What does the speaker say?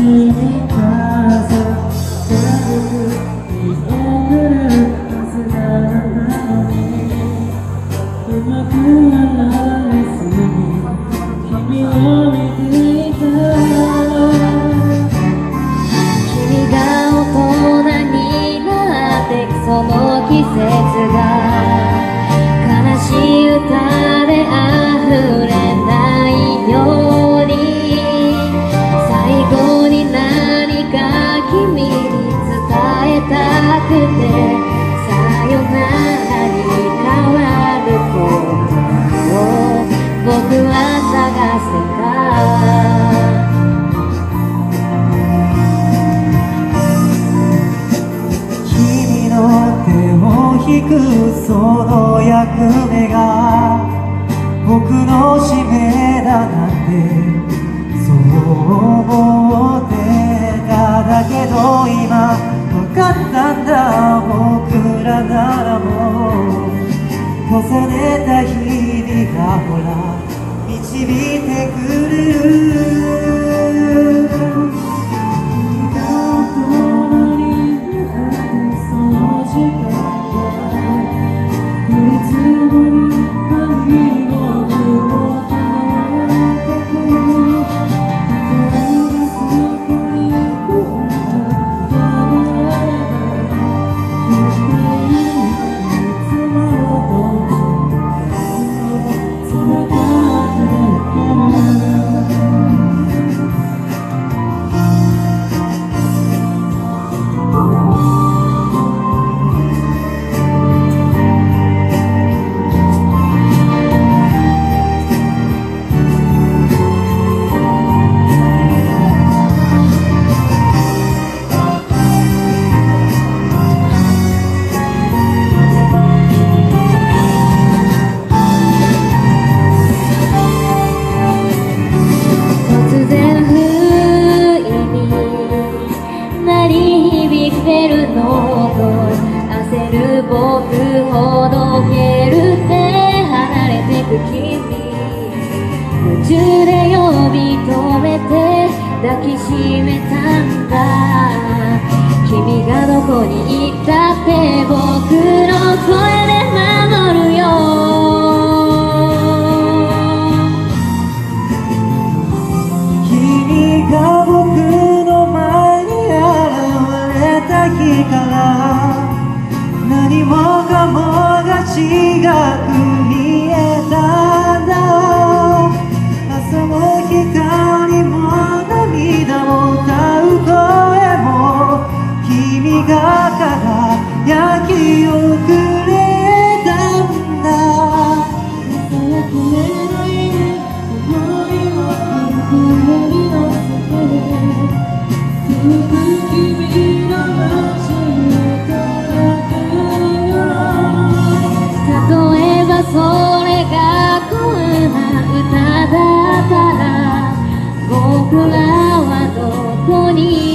その季節が悲しい歌で溢れないように最後に何か君に伝えたくてさよならに変わることを僕は探せた引くその役目が僕の使命だなんてそう思ってただけど今分かったんだ僕らならもう重ねた日々がほら導いてくれる僕ほどけるって離れてく君夢中で呼び止めて抱きしめたんだ君がどこにいたって僕の声で守るよ君が僕の前に現れた日から何もかもが違く見えたんだ朝も光も涙も歌う声も君が輝きをくれたんださやくれない想いを声に乗せて続く君の街それがこんな歌だったら僕らはどこに